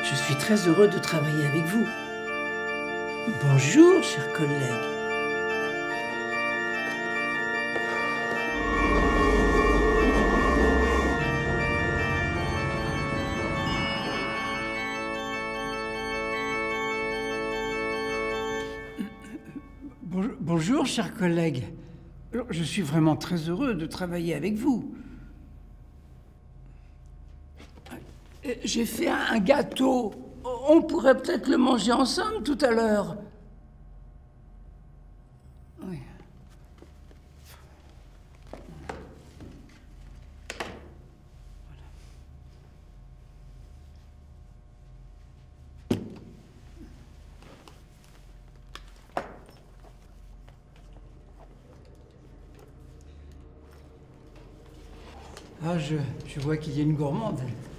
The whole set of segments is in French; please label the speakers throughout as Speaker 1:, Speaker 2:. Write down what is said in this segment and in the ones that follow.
Speaker 1: Je suis très heureux de travailler avec vous. Bonjour, chers collègues. Bonjour, chers collègues. Je suis vraiment très heureux de travailler avec vous. J'ai fait un gâteau. On pourrait peut-être le manger ensemble tout à l'heure. Oui. Ah, je vois qu'il y a une gourmande.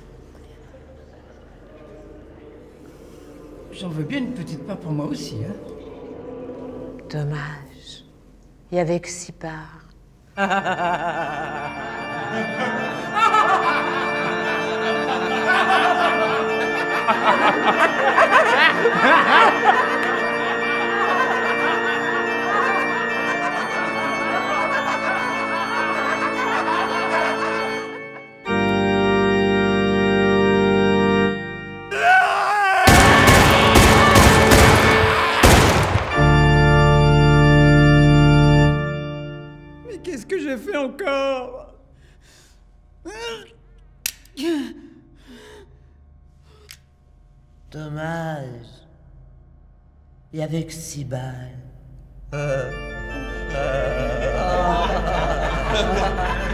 Speaker 1: J'en veux bien une petite part pour moi aussi, hein.
Speaker 2: Dommage. Il y avait que 6 parts.
Speaker 1: Mais qu'est-ce que j'ai fait encore?
Speaker 3: Dommage. Il y avait que 6 balles.